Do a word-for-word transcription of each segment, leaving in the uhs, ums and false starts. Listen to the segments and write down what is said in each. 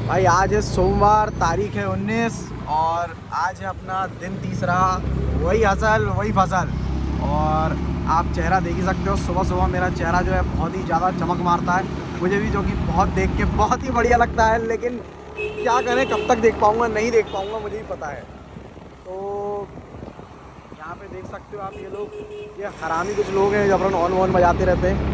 भाई आज है सोमवार, तारीख है उन्नीस और आज है अपना दिन तीसरा। वही हसल वही फसल। और आप चेहरा देख ही सकते हो, सुबह सुबह मेरा चेहरा जो है बहुत ही ज़्यादा चमक मारता है मुझे भी, जो कि बहुत देख के बहुत ही बढ़िया लगता है। लेकिन क्या करें, कब तक देख पाऊँगा, नहीं देख पाऊँगा, मुझे भी पता है। तो यहाँ पे देख सकते हो आप, ये लोग, ये हरामी कुछ लोग हैं जबरन ऑन वॉन बजाते रहते हैं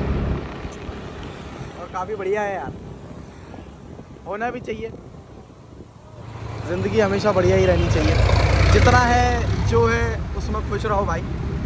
और काफ़ी बढ़िया है यार, होना भी चाहिए। ज़िंदगी हमेशा बढ़िया ही रहनी चाहिए, जितना है जो है उसमें खुश रहो भाई।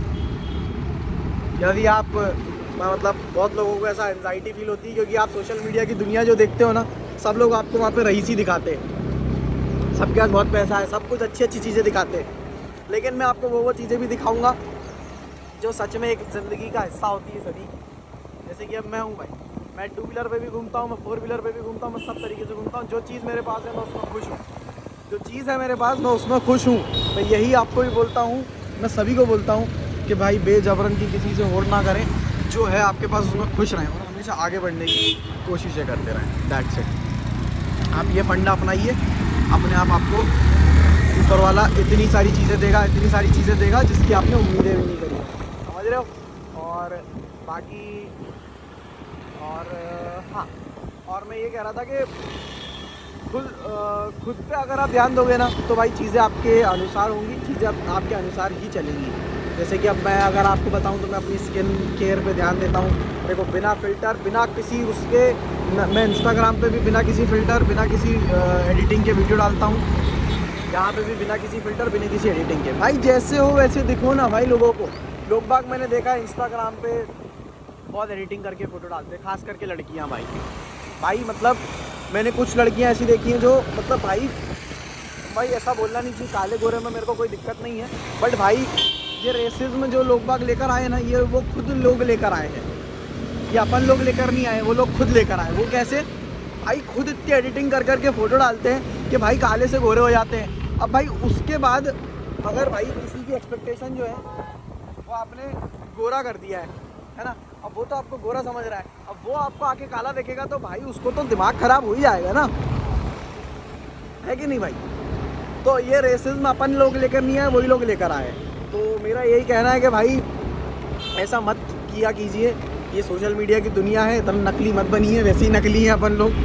यदि आप मतलब बहुत लोगों को ऐसा एंजाइटी फील होती है क्योंकि आप सोशल मीडिया की दुनिया जो देखते हो ना, सब लोग आपको वहाँ पे रईसी दिखाते हैं, सबके पास बहुत पैसा है, सब कुछ अच्छी अच्छी चीज़ें दिखाते हैं। लेकिन मैं आपको वो वो चीज़ें भी दिखाऊंगा जो सच में एक ज़िंदगी का हिस्सा होती है सभी की। जैसे कि अब मैं हूँ भाई, मैं टू व्हीलर पे भी घूमता हूँ, मैं फोर व्हीलर पे भी घूमता हूँ, मैं सब तरीके से घूमता हूँ। जो चीज़ मेरे पास है मैं उसमें खुश हूँ, जो चीज़ है मेरे पास मैं उसमें खुश हूँ। मैं यही आपको भी बोलता हूँ, मैं सभी को बोलता हूँ कि भाई बेजबरन की किसी से होड़ ना करें, जो है आपके पास उसमें खुश रहें और हमेशा आगे बढ़ने की कोशिशें करते रहें। That's it. आप ये फंडा अपनाइए, अपने आप आपको ऊपर वाला इतनी सारी चीज़ें देगा, इतनी सारी चीज़ें देगा जिसकी आपने उम्मीदें भी नहीं करी, समझ रहे हो। और बाकी और हाँ, और मैं ये कह रहा था कि खुद खुद पे अगर आप ध्यान दोगे ना तो भाई चीज़ें आपके अनुसार होंगी, चीज़ें आपके अनुसार ही चलेंगी। जैसे कि अब मैं अगर आपको बताऊं तो मैं अपनी स्किन केयर पे ध्यान देता हूं। देखो, बिना फ़िल्टर, बिना किसी उसके, मैं इंस्टाग्राम पे भी बिना किसी फ़िल्टर, बिना किसी एडिटिंग के वीडियो डालता हूं। यहाँ पे भी बिना किसी फ़िल्टर, बिना किसी एडिटिंग के। भाई जैसे हो वैसे दिखो ना भाई लोगों को। लोग बाग मैंने देखा है इंस्टाग्राम पे बहुत एडिटिंग करके फ़ोटो डालते हैं, खास करके लड़कियाँ। भाई भाई मतलब मैंने कुछ लड़कियाँ ऐसी देखी हैं जो मतलब भाई भाई ऐसा बोलना नहीं चाहिए, काले गोरे में मेरे को कोई दिक्कत नहीं है, बट भाई ये रेसिज्म जो लोग बाग लेकर आए ना, ये वो खुद लोग लेकर आए हैं, ये अपन लोग लेकर नहीं आए, वो लोग खुद लेकर आए। वो कैसे? भाई खुद इतनी एडिटिंग कर करके फ़ोटो डालते हैं कि भाई काले से गोरे हो जाते हैं। अब भाई उसके बाद अगर भाई किसी की एक्सपेक्टेशन जो है वो आपने गोरा कर दिया है है ना, अब वो तो आपको गोरा समझ रहा है, अब वो आपको आके काला देखेगा तो भाई उसको तो दिमाग ख़राब हो ही जाएगा ना, है कि नहीं भाई। तो ये रेसिज्म अपन लोग लेकर नहीं आए, वही लोग लेकर आए। तो मेरा यही कहना है कि भाई ऐसा मत किया कीजिए। ये सोशल मीडिया की दुनिया है, इतना नकली मत बनिए, वैसे ही नकली है अपन लोग,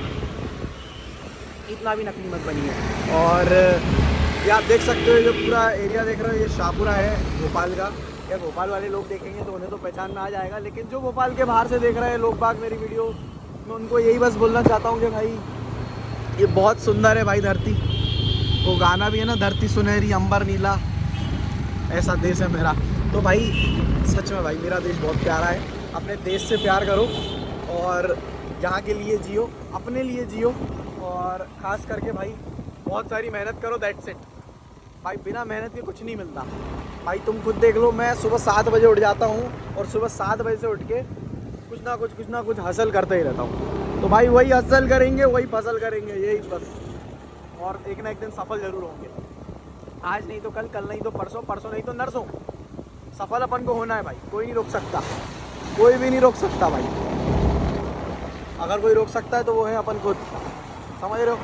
इतना भी नकली मत बनिए। और ये आप देख सकते हो, जो पूरा एरिया देख रहे हो ये शाहपुरा है भोपाल का। या भोपाल वाले लोग देखेंगे तो उन्हें तो पहचान में आ जाएगा, लेकिन जो भोपाल के बाहर से देख रहे हैं लोग बाग मेरी वीडियो, मैं उनको यही बस बोलना चाहता हूँ कि भाई ये बहुत सुंदर है भाई धरती। वो गाना भी है ना, धरती सुनहरी अंबर नीला, ऐसा देश है मेरा। तो भाई सच में भाई मेरा देश बहुत प्यारा है। अपने देश से प्यार करो और यहाँ के लिए जियो, अपने लिए जियो, और ख़ास करके भाई बहुत सारी मेहनत करो। दैट्स इट भाई, बिना मेहनत के कुछ नहीं मिलता भाई। तुम खुद देख लो, मैं सुबह सात बजे उठ जाता हूँ और सुबह सात बजे से उठ के कुछ ना कुछ कुछ ना कुछ हासिल करते ही रहता हूँ। तो भाई वही हासिल करेंगे, वही फसल करेंगे, यही बस। और एक ना एक दिन सफल ज़रूर होंगे, आज नहीं तो कल, कल नहीं तो परसों, परसों नहीं तो नरसों। सफल अपन को होना है भाई, कोई नहीं रोक सकता, कोई भी नहीं रोक सकता भाई। अगर कोई रोक सकता है तो वो है अपन खुद, समझ रहे हो।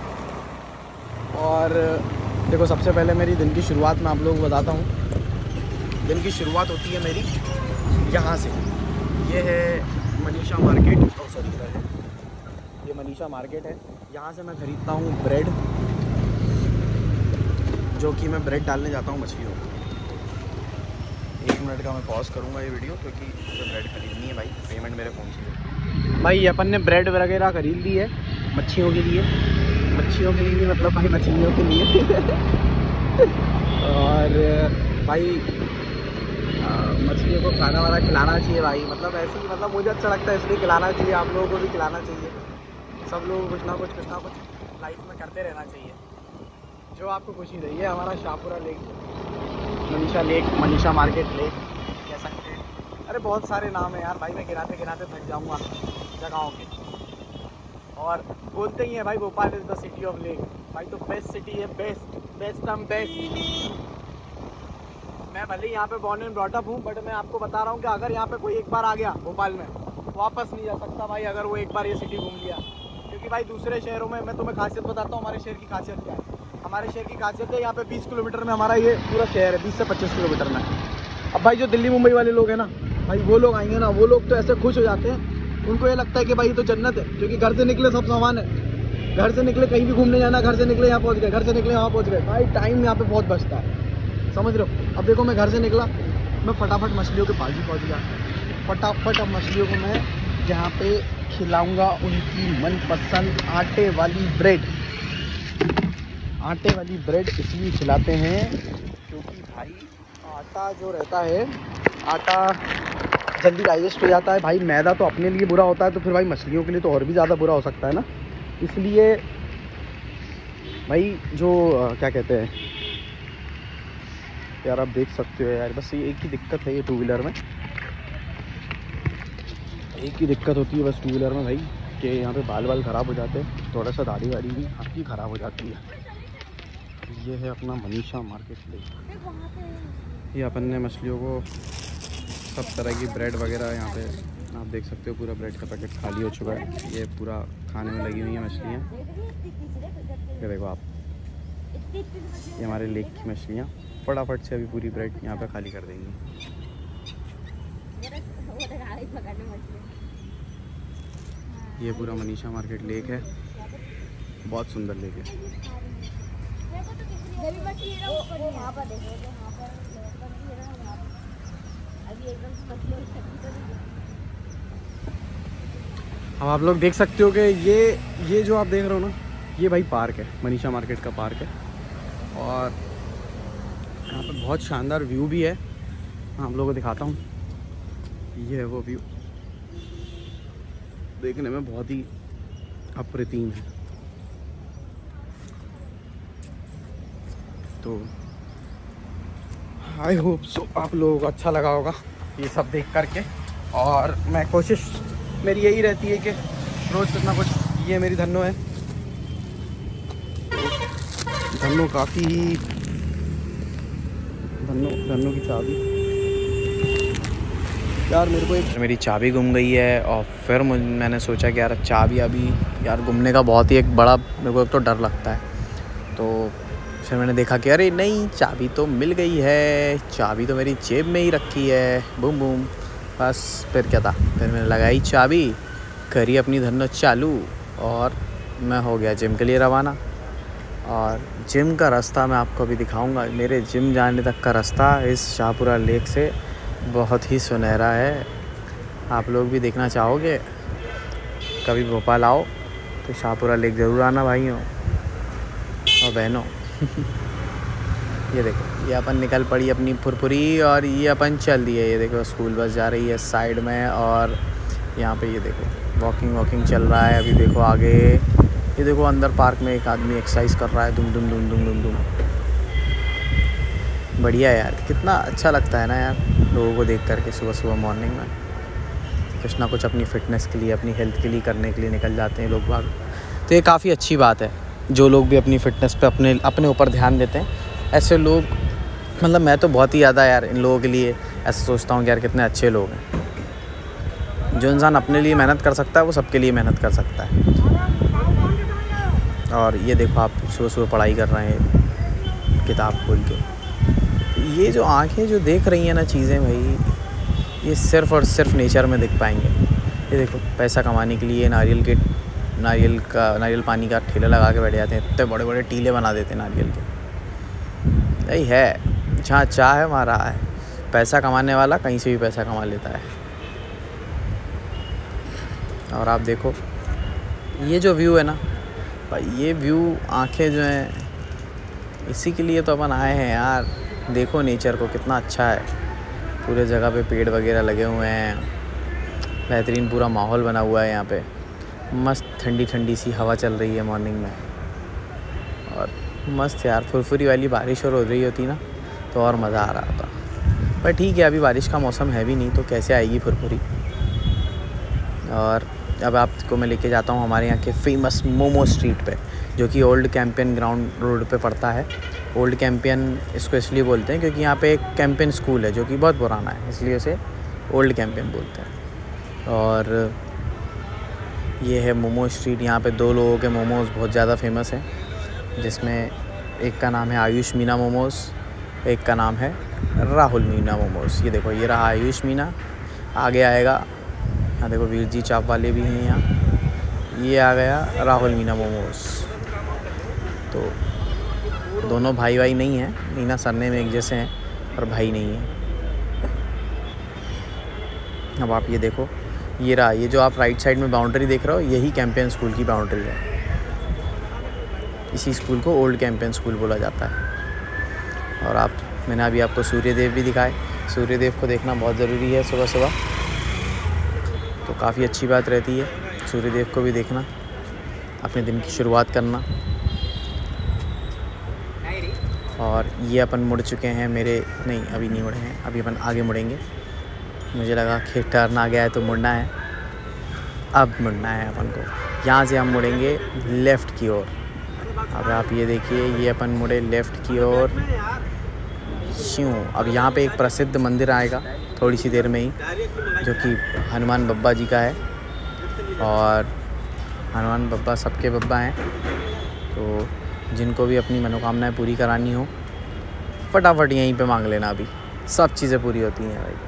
और देखो, सबसे पहले मेरी दिन की शुरुआत मैं आप लोगों को बताता हूँ। दिन की शुरुआत होती है मेरी यहाँ से। ये है मनीषा मार्केट, और सॉरी इधर है, ये मनीषा मार्केट है। यहाँ से मैं ख़रीदता हूँ ब्रेड, जो कि मैं ब्रेड डालने जाता हूँ मछलियों को। एक मिनट का मैं पॉज करूँगा ये वीडियो, क्योंकि मुझे ब्रेड खरीदनी है भाई। पेमेंट मेरे फ़ोन से भाई। अपन ने ब्रेड वगैरह खरीद ली है मच्छियों के लिए, मच्छियों के लिए मतलब भाई मछलियों के लिए और भाई मछलियों को खाना वाना खिलाना चाहिए भाई, मतलब ऐसे ही, मतलब मुझे अच्छा लगता है इसलिए खिलाना चाहिए, आप लोगों को भी खिलाना चाहिए। सब लोगों को कुछ ना कुछ कुछ ना कुछ लाइफ में करते रहना चाहिए, जो आपको खुशी रही है। हमारा Shahpura lake, Manisha lake, Manisha market lake कह सकते हैं। अरे बहुत सारे नाम है यार भाई, मैं गिनाते गिनाते थक जाऊँगा जगहों के। और बोलते ही हैं भाई, Bhopal is the city of lake. भाई तो बेस्ट सिटी है, बेस्ट बेस्ट हम बेस्ट। मैं भले यहाँ पे बॉर्न एंड ब्रॉट अप हूँ, बट मैं आपको बता रहा हूँ कि अगर यहाँ पे कोई एक बार आ गया भोपाल में, वापस नहीं जा सकता भाई, अगर वो एक बार ये सिटी घूम लिया। क्योंकि बाकी भाई दूसरे शहरों में मैं तुम्हें खासियत बताता हूँ, हमारे शहर की खासियत क्या है। हमारे शहर की खासियत है यहाँ पे बीस किलोमीटर में हमारा ये पूरा शहर है, बीस से पच्चीस किलोमीटर में। अब भाई जो दिल्ली मुंबई वाले लोग हैं ना भाई, वो लोग आएंगे ना, वो लोग तो ऐसे खुश हो जाते हैं, उनको ये लगता है कि भाई ये तो जन्नत है, क्योंकि घर से निकले सब सामान है, घर से निकले कहीं भी घूमने जाना, घर से निकले यहाँ पहुँच गए, घर से निकले यहाँ पहुँच गए। भाई टाइम यहाँ पे बहुत बचता है, समझ रहे हो। अब देखो मैं घर से निकला, मैं फटाफट मछलियों के पास ही पहुँच गया, फटाफट अब मछलियों को मैं जहाँ पे खिलाऊंगा उनकी मनपसंद आटे वाली ब्रेड। आटे वाली ब्रेड इसलिए खिलाते हैं क्योंकि भाई आटा जो रहता है, आटा जल्दी डाइजेस्ट हो जाता है। भाई मैदा तो अपने लिए बुरा होता है, तो फिर भाई मछलियों के लिए तो और भी ज़्यादा बुरा हो सकता है ना। इसलिए भाई जो क्या कहते हैं यार, आप देख सकते हो यार, बस ये एक ही दिक्कत है ये टू व्हीलर में, एक ही दिक्कत होती है बस टू व्हीलर में भाई, कि यहाँ पे बाल बाल ख़राब हो जाते हैं, थोड़ा सा दाढ़ी वाड़ी भी आपकी ख़राब हो जाती है। ये है अपना मनीषा मार्केट प्लेस। ये अपन ने मछलियों को सब तरह की ब्रेड वगैरह यहाँ पे आप देख सकते हो, पूरा ब्रेड का पैकेट खाली हो चुका है। ये पूरा खाने में लगी हुई है मछलियाँ, ये देखो आप, ये हमारे लेक की मछलियाँ। फटाफट से अभी पूरी ब्रेड यहाँ पे खाली कर देंगी। ये पूरा मनीषा मार्केट लेक है, बहुत सुंदर लेक है। अब आप लोग देख सकते हो कि ये ये जो आप देख रहे हो ना, ये भाई पार्क है, मनीषा मार्केट का पार्क है, और यहाँ पर बहुत शानदार व्यू भी है। आप लोगों को दिखाता हूँ, ये है वो व्यू, देखने में बहुत ही अप्रतिम है। तो आई होप सो आप लोगों को अच्छा लगा होगा ये सब देख करके, और मैं कोशिश मेरी यही रहती है कि रोज़ कुछ ना कुछ। ये मेरी धन्नो है, धन्नो काफ़ी ही धन्नो धन्नो की चाबी यार, मेरे को एक मेरी चाबी गुम गई है, और फिर मुझे मैंने सोचा कि यार चाबी अभी यार गुमने का बहुत ही एक बड़ा मेरे को एक तो डर लगता है। तो फिर मैंने देखा कि अरे नहीं, चाबी तो मिल गई है, चाबी तो मेरी जेब में ही रखी है, बूम बूम, बस फिर क्या था, फिर मैंने लगाई चाबी, करी अपनी धन्नो चालू, और मैं हो गया जिम के लिए रवाना। और जिम का रास्ता मैं आपको अभी दिखाऊंगा। मेरे जिम जाने तक का रास्ता इस शाहपुरा लेक से बहुत ही सुनहरा है। आप लोग भी देखना चाहोगे, कभी भोपाल आओ तो शाहपुरा लेक ज़रूर आना भाइयों और बहनों। ये देखो, ये अपन निकल पड़ी अपनी फुरफुरी, और ये अपन चल दिए। ये देखो स्कूल बस जा रही है साइड में, और यहाँ पे ये देखो वॉकिंग वॉकिंग चल रहा है। अभी देखो आगे, ये देखो अंदर पार्क में एक आदमी एक्सरसाइज कर रहा है, दुम दुम दुम दुम दुम दुम। बढ़िया यार, कितना अच्छा लगता है ना यार लोगों को देख करके सुबह सुबह मॉर्निंग में। कुछ ना कुछ अपनी फ़िटनेस के लिए, अपनी हेल्थ के लिए करने के लिए निकल जाते हैं लोग बाग। तो ये काफ़ी अच्छी बात है, जो लोग भी अपनी फ़िटनेस पे अपने अपने ऊपर ध्यान देते हैं। ऐसे लोग, मतलब मैं तो बहुत ही ज़्यादा यार इन लोगों के लिए ऐसा सोचता हूँ कि यार कितने अच्छे लोग हैं। जो इंसान अपने लिए मेहनत कर सकता है वो सबके लिए मेहनत कर सकता है। और ये देखो आप सुबह सुबह पढ़ाई कर रहे हैं किताब खोल के। ये जो आँखें जो देख रही हैं ना चीज़ें भाई, ये सिर्फ़ और सिर्फ नेचर में दिख पाएंगे। ये देखो पैसा कमाने के लिए नारियल के नारियल का नारियल पानी का ठेला लगा के बैठ जाते हैं, इतने बड़े बड़े टीले बना देते हैं नारियल के। यही है, जहाँ चाह है वहाँ रहा है। पैसा कमाने वाला कहीं से भी पैसा कमा लेता है। और आप देखो ये जो व्यू है ना भाई, ये व्यू, आंखें जो हैं, इसी के लिए तो अपन आए हैं यार। देखो नेचर को कितना अच्छा है, पूरे जगह पे पेड़ वगैरह लगे हुए हैं, बेहतरीन पूरा माहौल बना हुआ है यहाँ पे। मस्त ठंडी ठंडी सी हवा चल रही है मॉर्निंग में, और मस्त यार फुरफुरी वाली बारिश और हो रही होती ना तो और मज़ा आ रहा था। पर ठीक है, अभी बारिश का मौसम है भी नहीं, तो कैसे आएगी फुरफुरी। और अब आपको मैं लेके जाता हूँ हमारे यहाँ के फेमस मोमो स्ट्रीट पे, जो कि ओल्ड कैंपियन ग्राउंड रोड पे पड़ता है। ओल्ड कैंपियन इसको इसलिए बोलते हैं क्योंकि यहाँ पे एक कैंपियन स्कूल है जो कि बहुत पुराना है, इसलिए उसे ओल्ड कैंपियन बोलते हैं। और ये है मोमो स्ट्रीट। यहाँ पे दो लोगों के मोमोज़ बहुत ज़्यादा फेमस हैं, जिसमें एक का नाम है आयुष मीना मोमोज़, एक का नाम है राहुल मीना मोमोज़। ये देखो, ये रहा आयुष मीना, आगे आएगा, यहाँ देखो वीर जी चाप वाले भी हैं यहाँ, ये आ गया राहुल मीना मोमोज़। तो दोनों भाई भाई नहीं हैं, मीना सरने में एक जैसे हैं पर भाई नहीं हैं। अब आप ये देखो, ये रहा, ये जो आप राइट साइड में बाउंड्री देख रहे हो, यही कैंपेन स्कूल की बाउंड्री है। इसी स्कूल को ओल्ड कैंपेन स्कूल बोला जाता है। और आप, मैंने अभी आपको सूर्यदेव भी दिखाए। सूर्यदेव को देखना बहुत ज़रूरी है सुबह सुबह, तो काफ़ी अच्छी बात रहती है सूर्यदेव को भी देखना, अपने दिन की शुरुआत करना। और ये अपन मुड़ चुके हैं, मेरे नहीं अभी नहीं मुड़े हैं, अभी अपन आगे मुड़ेंगे। मुझे लगा कि टर्न आ गया है तो मुड़ना है, अब मुड़ना है अपन को। यहाँ से हम मुड़ेंगे लेफ़्ट की ओर। अब आप ये देखिए, ये अपन मुड़े लेफ़्ट की ओर क्यों। अब यहाँ पे एक प्रसिद्ध मंदिर आएगा थोड़ी सी देर में ही, जो कि हनुमान बब्बा जी का है। और हनुमान बब्बा सबके बब्बा हैं, तो जिनको भी अपनी मनोकामनाएं पूरी करानी हो, फटाफट यहीं पे मांग लेना, अभी सब चीज़ें पूरी होती हैं भाई।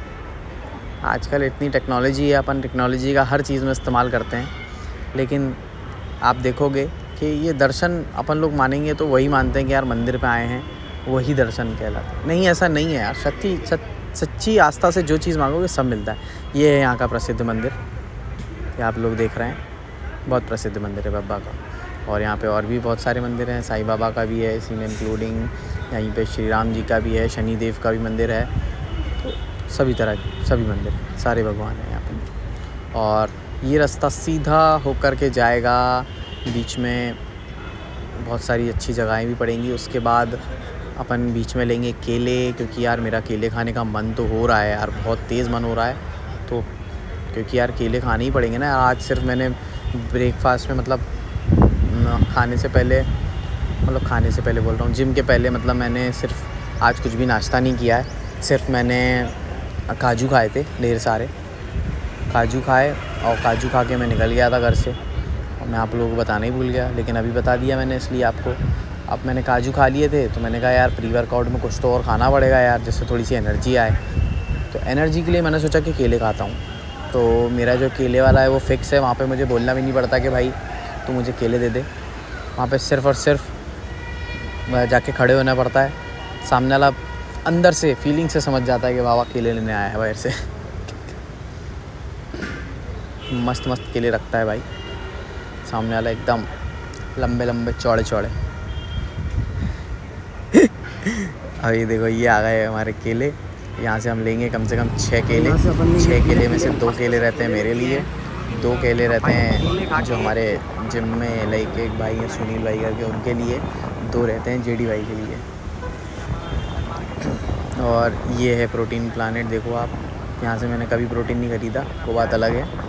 आजकल इतनी टेक्नोलॉजी है, अपन टेक्नोलॉजी का हर चीज़ में इस्तेमाल करते हैं, लेकिन आप देखोगे कि ये दर्शन अपन लोग मानेंगे तो वही मानते हैं कि यार मंदिर पे आए हैं, वही दर्शन कहलाता। नहीं, ऐसा नहीं है यार। सच्ची सच, सच्ची आस्था से जो चीज़ मांगोगे सब मिलता है। ये है यहाँ का प्रसिद्ध मंदिर, ये आप लोग देख रहे हैं, बहुत प्रसिद्ध मंदिर है बाबा का। और यहाँ पे और भी बहुत सारे मंदिर हैं, साईं बाबा का भी है इसी में इंक्लूडिंग, यहीं पे श्री राम जी का भी है, शनिदेव का भी मंदिर है। तो सभी तरह के सभी मंदिर हैं, सारे भगवान हैं यहाँ पे। और ये रास्ता सीधा होकर के जाएगा, बीच में बहुत सारी अच्छी जगहें भी पड़ेंगी। उसके बाद अपन बीच में लेंगे केले, क्योंकि यार मेरा केले खाने का मन तो हो रहा है यार, बहुत तेज़ मन हो रहा है। तो क्योंकि यार केले खाने ही पड़ेंगे ना। आज सिर्फ मैंने ब्रेकफास्ट में, मतलब खाने से पहले, मतलब खाने से पहले बोल रहा हूँ, जिम के पहले, मतलब मैंने सिर्फ आज कुछ भी नाश्ता नहीं किया है। सिर्फ मैंने काजू खाए थे, ढेर सारे काजू खाए, और काजू खा के मैं निकल गया था घर से। और मैं आप लोगों को बताना ही भूल गया, लेकिन अभी बता दिया मैंने इसलिए आपको। अब मैंने काजू खा लिए थे, तो मैंने कहा यार प्री वर्कआउट में कुछ तो और खाना पड़ेगा यार, जिससे थोड़ी सी एनर्जी आए। तो एनर्जी के लिए मैंने सोचा कि केले खाता हूँ। तो मेरा जो केले वाला है वो फ़िक्स है, वहाँ पे मुझे बोलना भी नहीं पड़ता कि भाई तो मुझे केले दे दे। वहाँ पे सिर्फ़ और सिर्फ जाके खड़े होना पड़ता है, सामने वाला अंदर से फीलिंग से समझ जाता है कि बाबा केले लेने आया है बाहर से। मस्त मस्त केले रखता है भाई सामने वाला, एकदम लंबे लंबे चौड़े चौड़े। अभी देखो ये आ गए हमारे केले। यहाँ से हम लेंगे कम से कम छः केले। छः केले में से दो केले रहते हैं मेरे लिए, दो केले रहते हैं जो हमारे जिम में लाइक एक भाई है सुनील भाई करके, उनके लिए, दो रहते हैं जेडी भाई के लिए। और ये है प्रोटीन प्लानेट, देखो आप, यहाँ से मैंने कभी प्रोटीन नहीं खरीदा, वो बात अलग है।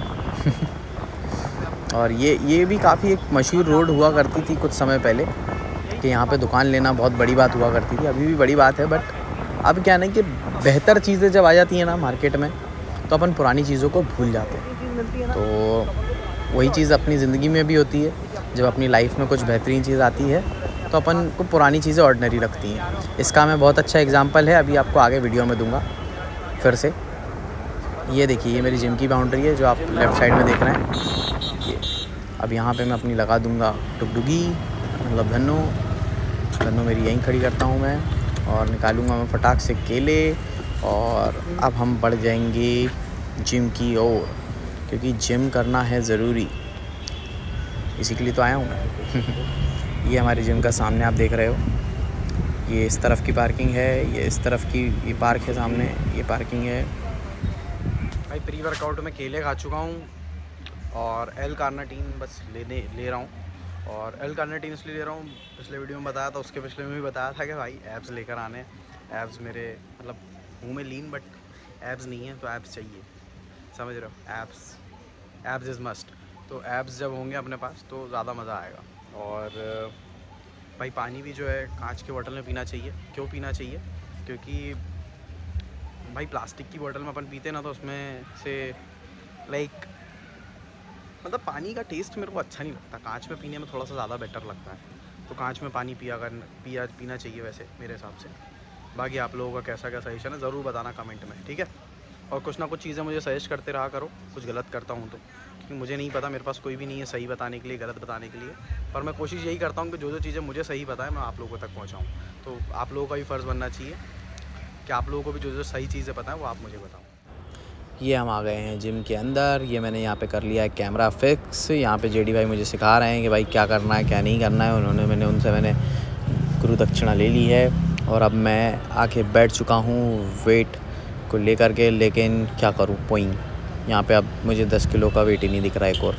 और ये ये भी काफ़ी एक मशहूर रोड हुआ करती थी कुछ समय पहले, कि यहाँ पे दुकान लेना बहुत बड़ी बात हुआ करती थी। अभी भी बड़ी बात है, बट अब क्या है कि बेहतर चीज़ें जब आ जाती हैं ना मार्केट में, तो अपन पुरानी चीज़ों को भूल जाते हैं। तो वही चीज़ अपनी ज़िंदगी में भी होती है, जब अपनी लाइफ में कुछ बेहतरीन चीज़ आती है तो अपन को पुरानी चीज़ें ऑर्डिनरी लगती हैं। इसका मैं बहुत अच्छा एग्जांपल है, अभी आपको आगे वीडियो में दूंगा फिर से। ये देखिए, ये मेरी जिम की बाउंड्री है जो आप लेफ़्ट साइड में देख रहे हैं। ये अब यहाँ पे मैं अपनी लगा दूंगा टुकडुगी, मतलब धन्नो धन्नो मेरी यहीं खड़ी करता हूँ मैं, और निकालूंगा मैं फटाक से केले। और अब हम बढ़ जाएंगे जिम की ओर, क्योंकि जिम करना है ज़रूरी, इसी के लिए तो आया हूँ मैं। ये हमारे जिम का सामने आप देख रहे हो, ये इस तरफ की पार्किंग है, ये इस तरफ की ये पार्क है, सामने ये पार्किंग है। भाई प्री वर्कआउट में केले खा चुका हूँ, और एल कार्निटीन बस लेने ले रहा हूँ। और एल कार्निटीन इसलिए ले रहा हूँ, पिछले वीडियो में बताया था, उसके पिछले में भी बताया था कि भाई एब्स लेकर आने। एब्स मेरे मतलब मुँह में लीन, बट एब्स नहीं है, तो एब्स चाहिए, समझ रहे हो। Abs abs is must. तो एब्स जब होंगे अपने पास तो ज़्यादा मज़ा आएगा। और भाई पानी भी जो है कांच के बोतल में पीना चाहिए। क्यों पीना चाहिए? क्योंकि भाई प्लास्टिक की बोतल में अपन पीते ना, तो उसमें से लाइक मतलब पानी का टेस्ट मेरे को अच्छा नहीं लगता, कांच में पीने में थोड़ा सा ज़्यादा बेटर लगता है, तो कांच में पानी पिया कर पिया पीना चाहिए वैसे मेरे हिसाब से। बाकी आप लोगों का कैसा क्या सजेशन है ज़रूर बताना कमेंट में, ठीक है। और कुछ ना कुछ चीज़ें मुझे सजेस्ट करते रहा करो, कुछ गलत करता हूँ तो, क्योंकि मुझे नहीं पता, मेरे पास कोई भी नहीं है सही बताने के लिए गलत बताने के लिए, पर मैं कोशिश यही करता हूँ कि जो जो चीज़ें मुझे सही पता है मैं आप लोगों तक पहुँचाऊँ। तो आप लोगों का भी फ़र्ज़ बनना चाहिए कि आप लोगों को भी जो जो सही चीज़ें पता है वो आप मुझे बताओ। ये हम आ गए हैं जिम के अंदर। ये मैंने यहाँ पे कर लिया है कैमरा फिक्स। यहाँ पे जेडी भाई मुझे सिखा रहे हैं कि भाई क्या करना है क्या नहीं करना है। उन्होंने मैंने उनसे मैंने गुरु दक्षिणा ले ली है और अब मैं आके बैठ चुका हूँ वेट को लेकर के। लेकिन क्या करूँ, पोइंग यहाँ पे अब मुझे दस किलो का वेट ही नहीं दिख रहा है। एक और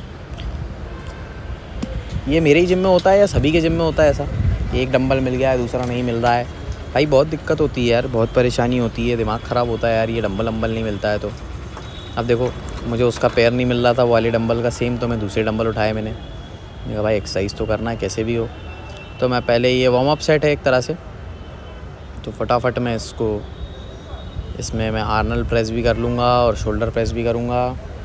ये मेरे ही जिम में होता है या सभी के जिम में होता है ऐसा? एक डंबल मिल गया है दूसरा नहीं मिल रहा है भाई, बहुत दिक्कत होती है यार, बहुत परेशानी होती है, दिमाग ख़राब होता है यार। ये डंबल डंबल नहीं मिलता है तो अब देखो मुझे उसका पैर नहीं मिल रहा था वो वाले डंबल का सेम, तो मैं दूसरे डंबल उठाए मैंने। मैंने कहा भाई एक्सरसाइज तो करना है कैसे भी हो। तो मैं पहले ये वार्म अप सेट है एक तरह से, तो फटाफट मैं इसको इसमें मैं आर्नल्ड प्रेस भी कर लूँगा और शोल्डर प्रेस भी करूँगा।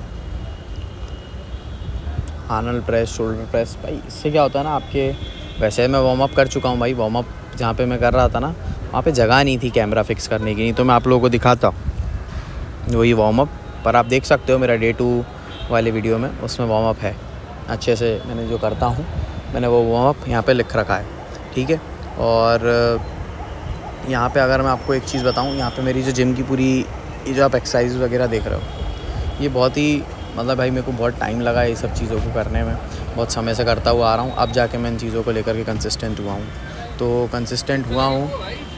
आर्नल्ड प्रेस, शोल्डर प्रेस, भाई इससे क्या होता है ना आपके, वैसे मैं वार्म अप कर चुका हूँ भाई। वार्म अप जहाँ पे मैं कर रहा था ना वहाँ पे जगह नहीं थी कैमरा फिक्स करने की, नहीं तो मैं आप लोगों को दिखाता वही वार्म अप। पर आप देख सकते हो मेरा डे टू वाले वीडियो में, उसमें वार्म अप है अच्छे से। मैंने जो करता हूँ मैंने वो वार्म अप यहाँ पे लिख रखा है, ठीक है। और यहाँ पे अगर मैं आपको एक चीज़ बताऊँ, यहाँ पे मेरी जो जिम की पूरी ये जो आप एक्सरसाइज वगैरह देख रहे हो, ये बहुत ही मतलब भाई मेरे को बहुत टाइम लगा है ये सब चीज़ों को करने में, बहुत समय से करता हुआ आ रहा हूँ। अब जाके मैं इन चीज़ों को लेकर के कंसिस्टेंट हुआ हूँ, तो कंसिस्टेंट हुआ हूँ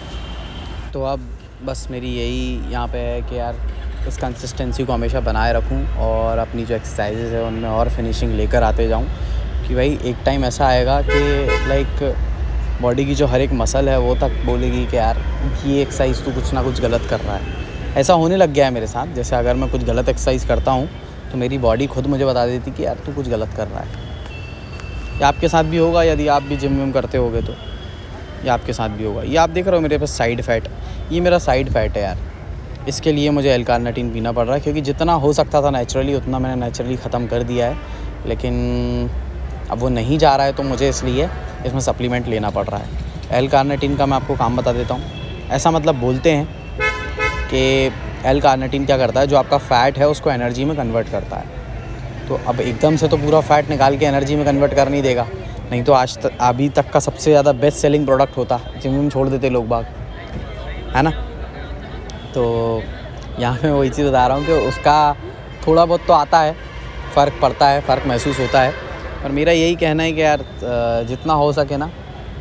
तो अब बस मेरी यही यहाँ पे है कि यार इस कंसिस्टेंसी को हमेशा बनाए रखूँ और अपनी जो एक्सरसाइजेज़ है उनमें और फिनिशिंग लेकर आते जाऊँ। कि भाई एक टाइम ऐसा आएगा कि लाइक बॉडी की जो हर एक मसल है वो तक बोलेगी कि यार ये एक्सरसाइज तू कुछ ना कुछ गलत कर रहा है। ऐसा होने लग गया है मेरे साथ, जैसे अगर मैं कुछ गलत एक्सरसाइज करता हूँ तो मेरी बॉडी खुद मुझे बता देती कि यार तू कुछ गलत कर रहा है। ये आपके साथ भी होगा यदि आप भी जिम विम करते होगे तो, ये आपके साथ भी होगा। ये आप देख रहे हो मेरे पास साइड फैट, ये मेरा साइड फैट है यार। इसके लिए मुझे एल कार्निटीन पीना पड़ रहा है, क्योंकि जितना हो सकता था नेचुरली उतना मैंने नेचुरली ख़त्म कर दिया है, लेकिन अब वो नहीं जा रहा है तो मुझे इसलिए इसमें सप्लीमेंट लेना पड़ रहा है। एल कार्निटीन का मैं आपको काम बता देता हूँ। ऐसा मतलब बोलते हैं कि एल कार्निटीन क्या करता है, जो आपका फ़ैट है उसको एनर्जी में कन्वर्ट करता है। तो अब एकदम से तो पूरा फ़ैट निकाल के एनर्जी में कन्वर्ट कर नहीं देगा, नहीं तो आज तक अभी तक का सबसे ज़्यादा बेस्ट सेलिंग प्रोडक्ट होता, जिम में छोड़ देते लोग बाग, है ना। तो यहाँ पे वही चीज़ बता रहा हूँ कि उसका थोड़ा बहुत तो आता है, फ़र्क पड़ता है, फ़र्क महसूस होता है। पर मेरा यही कहना है कि यार जितना हो सके ना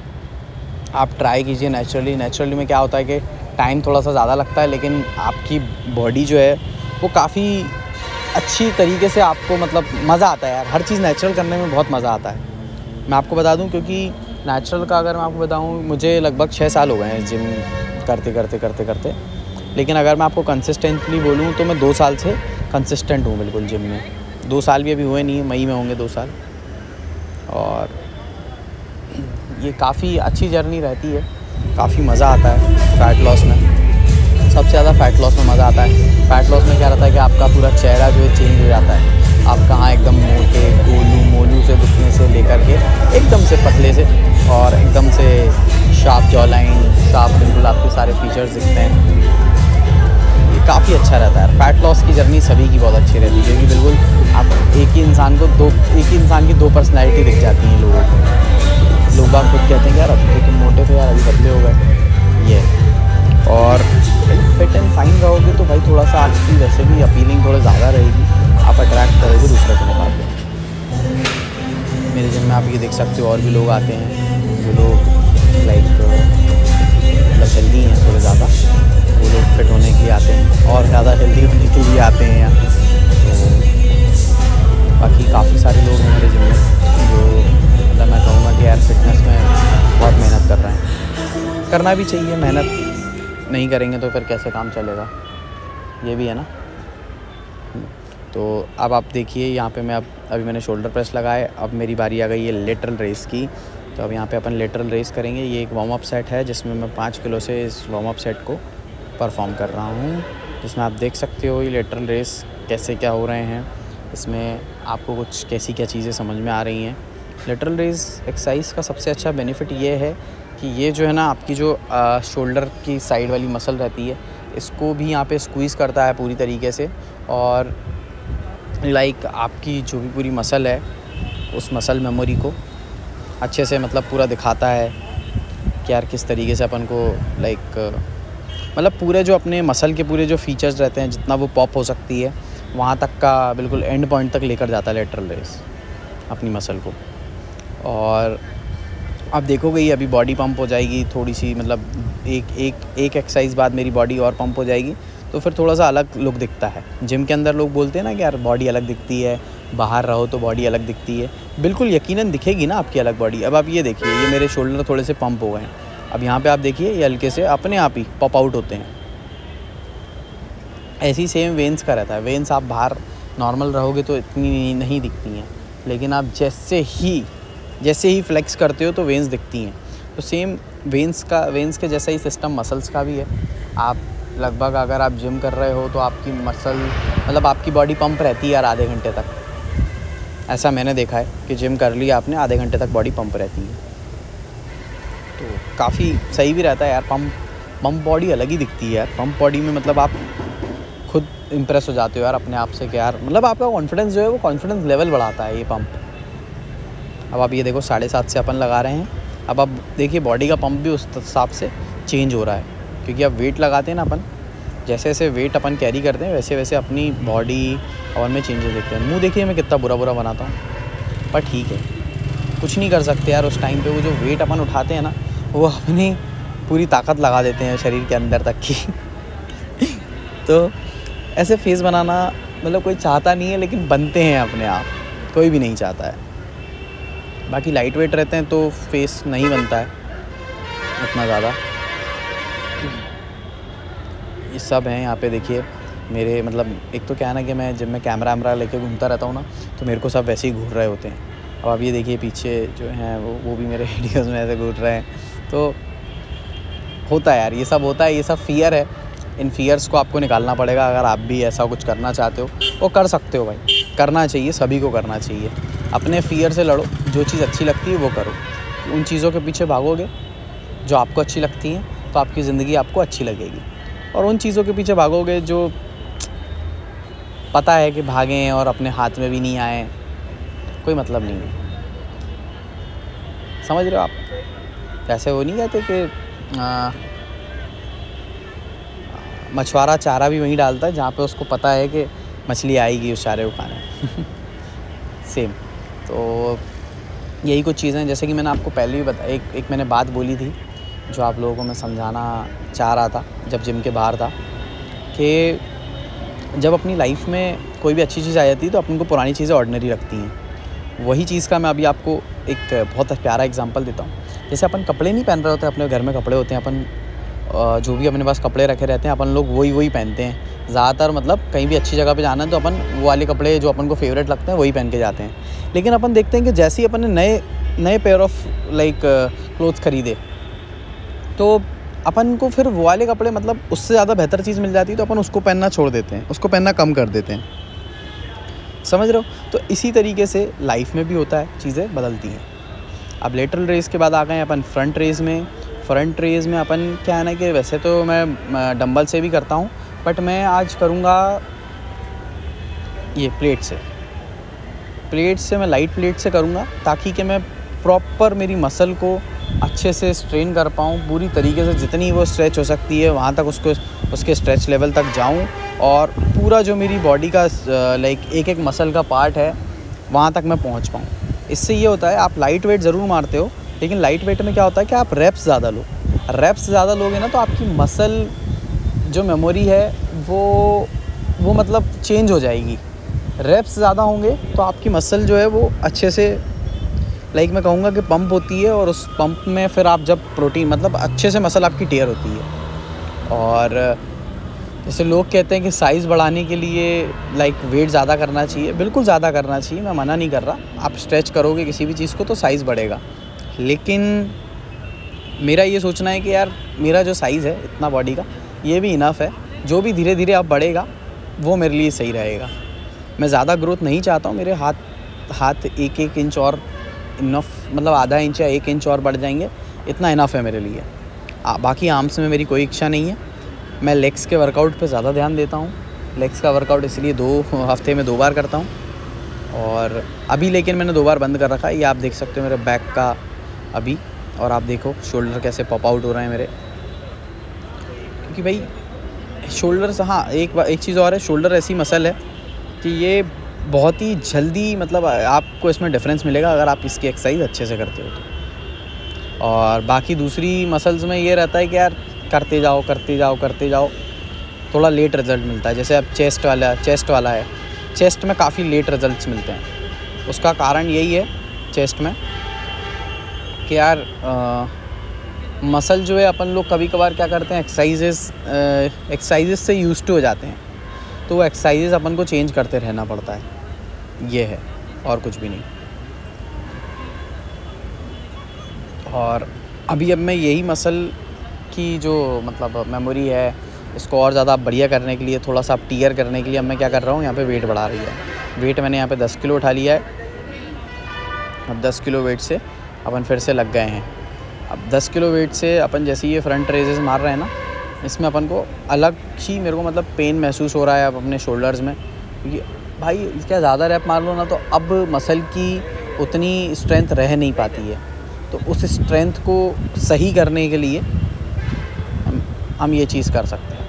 आप ट्राई कीजिए नेचुरली। नेचुरली में क्या होता है कि टाइम थोड़ा सा ज़्यादा लगता है, लेकिन आपकी बॉडी जो है वो काफ़ी अच्छी तरीके से आपको मतलब मज़ा आता है यार। हर चीज़ नेचुरल करने में बहुत मज़ा आता है। मैं आपको बता दूं, क्योंकि नेचुरल का अगर मैं आपको बताऊं, मुझे लगभग छः साल हो गए हैं जिम करते करते करते करते लेकिन अगर मैं आपको कंसिस्टेंटली बोलूं तो मैं दो साल से कंसिस्टेंट हूं बिल्कुल जिम में। दो साल भी अभी हुए नहीं, मई में होंगे दो साल। और ये काफ़ी अच्छी जर्नी रहती है, काफ़ी मज़ा आता है फ़ैट लॉस में। सबसे ज़्यादा फ़ैट लॉस में मज़ा आता है। फ़ैट लॉस में क्या रहता है कि आपका पूरा चेहरा जो है चेंज हो जाता है। आप कहाँ एकदम मोटे गोलू मोलू से दिखने से लेकर के एकदम से पतले से और एकदम से शार्प जॉ लाइन, शार्प बिल्कुल आपके सारे फीचर्स दिखते हैं। ये काफ़ी अच्छा रहता है। फ़ैट लॉस की जर्नी सभी की बहुत अच्छी रहती है, क्योंकि बिल्कुल आप एक ही इंसान को दो एक ही इंसान की दो पर्सनैलिटी दिख जाती हैं लोगों को। लोग बाग खुद कहते हैं यार अभी तो तुम मोटे थे यार, अभी पतले हो गए। ये और फिट एंड फाइन रहोगे तो भाई थोड़ा सा आपकी वैसे भी अपीलिंग थोड़ा ज़्यादा रहेगी, आप अट्रैक्ट करोगे दूसरे के मुकाबले। मेरे जिम में आप ये देख सकते हो और भी लोग आते हैं जो लोग लाइक मतलब हेल्दी हैं थोड़े ज़्यादा, वो लोग फिट होने के लिए आते हैं और ज़्यादा हेल्दी होने के लिए आते हैं यहाँ। तो बाकी काफ़ी सारे लोग हैं मेरे जिम में जो मतलब मैं कहूँगा कि यार फिटनेस में बहुत मेहनत कर रहे हैं। करना भी चाहिए, मेहनत नहीं करेंगे तो फिर कैसे काम चलेगा, ये भी है ना। तो अब आप देखिए यहाँ पे मैं अब अभी मैंने शोल्डर प्रेस लगाए, अब मेरी बारी आ गई है लेटरल रेस की। तो अब यहाँ पे अपन लेटरल रेस करेंगे। ये एक वार्म अप सेट है जिसमें मैं पाँच किलो से इस वार्म अप सेट को परफॉर्म कर रहा हूँ, जिसमें आप देख सकते हो ये लेटरल रेस कैसे क्या हो रहे हैं। इसमें आपको कुछ कैसी क्या चीज़ें समझ में आ रही हैं। लेटरल रेज एक्सरसाइज का सबसे अच्छा बेनिफिट ये है कि ये जो है ना आपकी जो शोल्डर की साइड वाली मसल रहती है इसको भी यहाँ पे स्क्वीज़ करता है पूरी तरीके से, और लाइक आपकी जो भी पूरी मसल है उस मसल मेमोरी को अच्छे से मतलब पूरा दिखाता है कि यार किस तरीके से अपन को लाइक मतलब पूरे जो अपने मसल के पूरे जो फीचर्स रहते हैं जितना वो पॉप हो सकती है वहाँ तक का बिल्कुल एंड पॉइंट तक लेकर जाता है लेटरल रेज अपनी मसल को। और आप देखोगे ही अभी बॉडी पंप हो जाएगी थोड़ी सी, मतलब एक एक एक एक्सरसाइज बाद मेरी बॉडी और पंप हो जाएगी तो फिर थोड़ा सा अलग लुक दिखता है। जिम के अंदर लोग बोलते हैं ना कि यार बॉडी अलग दिखती है, बाहर रहो तो बॉडी अलग दिखती है। बिल्कुल यकीनन दिखेगी ना आपकी अलग बॉडी। अब आप ये देखिए, ये मेरे शोल्डर थोड़े से पंप हो गए हैं, अब यहाँ पे आप देखिए ये हल्के से अपने आप ही पॉप आउट होते हैं। ऐसी सेम वेन्स का रहता है। वेन्स आप बाहर नॉर्मल रहोगे तो इतनी नहीं दिखती हैं, लेकिन आप जैसे ही जैसे ही फ्लेक्स करते हो तो वेन्स दिखती हैं। तो सेम वेन्स का वेन्स के जैसा ही सिस्टम मसल्स का भी है। आप लगभग अगर आप जिम कर रहे हो तो आपकी मसल मतलब आपकी बॉडी पंप रहती है यार आधे घंटे तक। ऐसा मैंने देखा है कि जिम कर लिया आपने, आधे घंटे तक बॉडी पंप रहती है, तो काफ़ी सही भी रहता है यार। पंप पंप बॉडी अलग ही दिखती है यार। पंप बॉडी में मतलब आप खुद इम्प्रेस हो जाते हो यार अपने आप से कि यार मतलब आपका कॉन्फिडेंस जो है वो कॉन्फिडेंस लेवल बढ़ाता है ये पंप। अब आप ये देखो साढ़े सात से अपन लगा रहे हैं, अब आप देखिए बॉडी का पंप भी उस हिसाब से चेंज हो रहा है, क्योंकि अब वेट लगाते हैं ना अपन, जैसे जैसे वेट अपन कैरी करते हैं वैसे वैसे अपनी बॉडी अपन में चेंजेस देखते हैं। मुंह देखिए मैं कितना बुरा बुरा बनाता हूँ, पर ठीक है कुछ नहीं कर सकते यार। उस टाइम पे वो जो वेट अपन उठाते हैं ना वो अपनी पूरी ताकत लगा देते हैं शरीर के अंदर तक की तो ऐसे फेस बनाना मतलब कोई चाहता नहीं है, लेकिन बनते हैं अपने आप, कोई भी नहीं चाहता है। बाकी लाइट वेट रहते हैं तो फेस नहीं बनता है इतना ज़्यादा। ये सब हैं यहाँ पे देखिए मेरे, मतलब एक तो क्या है ना कि मैं जब मैं कैमरा वैमरा लेके घूमता रहता हूँ ना तो मेरे को सब वैसे ही घूर रहे होते हैं। अब आप ये देखिए पीछे जो हैं वो वो भी मेरे वीडियोस में ऐसे घूर रहे हैं, तो होता है यार, ये सब होता है, ये सब फियर है। इन फियर्स को आपको निकालना पड़ेगा। अगर आप भी ऐसा कुछ करना चाहते हो वो कर सकते हो भाई, करना चाहिए, सभी को करना चाहिए। अपने फियर से लड़ो, जो चीज़ अच्छी लगती है वो करो। उन चीज़ों के पीछे भागोगे जो आपको अच्छी लगती हैं तो आपकी ज़िंदगी आपको अच्छी लगेगी, और उन चीज़ों के पीछे भागोगे जो पता है कि भागें और अपने हाथ में भी नहीं आए, कोई मतलब नहीं है। समझ रहे हो आप? ऐसे वो नहीं कहते कि आ, मछुआरा चारा भी वहीं डालता है जहाँ पे उसको पता है कि मछली आएगी उस चारे को खाने सेम। तो यही कुछ चीज़ें हैं, जैसे कि मैंने आपको पहले भी बताया, एक एक मैंने बात बोली थी जो आप लोगों को मैं समझाना चाह रहा था जब जिम के बाहर था, कि जब अपनी लाइफ में कोई भी अच्छी चीज़ आ जाती है तो अपन को पुरानी चीज़ें ऑर्डिनरी लगती हैं। वही चीज़ का मैं अभी आपको एक बहुत प्यारा एग्जांपल देता हूँ। जैसे अपन कपड़े नहीं पहन रहे होते, अपने घर में कपड़े होते हैं, अपन जो भी अपने पास कपड़े रखे रहते हैं अपन लोग वही वही पहनते हैं ज़्यादातर। मतलब कहीं भी अच्छी जगह पे जाना है तो अपन वो वाले कपड़े जो अपन को फेवरेट लगते हैं वही पहन के जाते हैं। लेकिन अपन देखते हैं कि जैसे ही अपन ने नए नए पेयर ऑफ लाइक क्लोथ्स खरीदे तो अपन को फिर वो वाले कपड़े मतलब उससे ज़्यादा बेहतर चीज़ मिल जाती है तो अपन उसको पहनना छोड़ देते हैं, उसको पहनना कम कर देते हैं। समझ रहे हो? तो इसी तरीके से लाइफ में भी होता है, चीज़ें बदलती हैं। अब लेटरल रेस के बाद आ गए अपन फ्रंट रेस में। फ्रंट रेस में अपन क्या है ना कि वैसे तो मैं डंबल से भी करता हूँ, बट मैं आज करूँगा ये प्लेट से। प्लेट से मैं लाइट प्लेट से करूँगा ताकि कि मैं प्रॉपर मेरी मसल को अच्छे से स्ट्रेन कर पाऊँ, पूरी तरीके से जितनी वो स्ट्रेच हो सकती है वहाँ तक उसको उसके स्ट्रेच लेवल तक जाऊँ, और पूरा जो मेरी बॉडी का लाइक एक एक मसल का पार्ट है वहाँ तक मैं पहुँच पाऊँ। इससे ये होता है आप लाइट वेट ज़रूर मारते हो, लेकिन लाइट वेट में क्या होता है कि आप रेप्स ज़्यादा लो। रेप्स ज़्यादा लोगे ना तो आपकी मसल जो मेमोरी है वो वो मतलब चेंज हो जाएगी। रेप्स ज़्यादा होंगे तो आपकी मसल जो है वो अच्छे से लाइक मैं कहूँगा कि पंप होती है, और उस पंप में फिर आप जब प्रोटीन मतलब अच्छे से मसल आपकी टेयर होती है। और जैसे लोग कहते हैं कि साइज़ बढ़ाने के लिए लाइक वेट ज़्यादा करना चाहिए, बिल्कुल ज़्यादा करना चाहिए, मैं मना नहीं कर रहा। आप स्ट्रेच करोगे किसी भी चीज़ को तो साइज़ बढ़ेगा, लेकिन मेरा ये सोचना है कि यार मेरा जो साइज़ है इतना बॉडी का ये भी इनफ है। जो भी धीरे धीरे अब बढ़ेगा वो मेरे लिए सही रहेगा। मैं ज़्यादा ग्रोथ नहीं चाहता हूँ, मेरे हाथ हाथ एक एक इंच और इनफ, मतलब आधा इंच या एक इंच और बढ़ जाएंगे, इतना इनफ है मेरे लिए। आ, बाकी आर्म्स में मेरी कोई इच्छा नहीं है। मैं लेग्स के वर्कआउट पे ज़्यादा ध्यान देता हूँ। लेग्स का वर्कआउट इसलिए दो हफ्ते में दो बार करता हूँ, और अभी लेकिन मैंने दो बार बंद कर रखा है। ये आप देख सकते हो मेरे बैक का अभी, और आप देखो शोल्डर कैसे पॉप आउट हो रहे हैं मेरे, क्योंकि भाई शोल्डर्स, हाँ एक एक चीज़ और है, शोल्डर ऐसी मसल है कि ये बहुत ही जल्दी, मतलब आपको इसमें डिफरेंस मिलेगा अगर आप इसकी एक्सरसाइज अच्छे से करते हो तो। और बाकी दूसरी मसल्स में ये रहता है कि यार करते जाओ करते जाओ करते जाओ, थोड़ा लेट रिज़ल्ट मिलता है। जैसे अब चेस्ट वाला चेस्ट वाला है, चेस्ट में काफ़ी लेट रिज़ल्ट्स मिलते हैं। उसका कारण यही है चेस्ट में कि यार आ, मसल जो है अपन लोग कभी कभार क्या करते हैं, एक्सरसाइजेस एक्सरसाइजेस से यूज टू हो जाते हैं, तो वो एक्सरसाइजेस अपन को चेंज करते रहना पड़ता है, ये है और कुछ भी नहीं। और अभी अब मैं यही मसल की जो मतलब मेमोरी है, इसको और ज़्यादा बढ़िया करने के लिए, थोड़ा सा टीयर करने के लिए अब मैं क्या कर रहा हूँ, यहाँ पे वेट बढ़ा रही है। वेट मैंने यहाँ पे दस किलो उठा लिया है। अब दस किलो वेट से अपन फिर से लग गए हैं। अब दस किलो वेट से अपन जैसे ये फ्रंट रेजेस मार रहे हैं ना, इसमें अपन को अलग ही मेरे को मतलब पेन महसूस हो रहा है अब अपने शोल्डर्स में, क्योंकि भाई क्या ज़्यादा रैप मार लो ना तो अब मसल की उतनी स्ट्रेंथ रह नहीं पाती है। तो उस स्ट्रेंथ को सही करने के लिए हम हम ये चीज़ कर सकते हैं।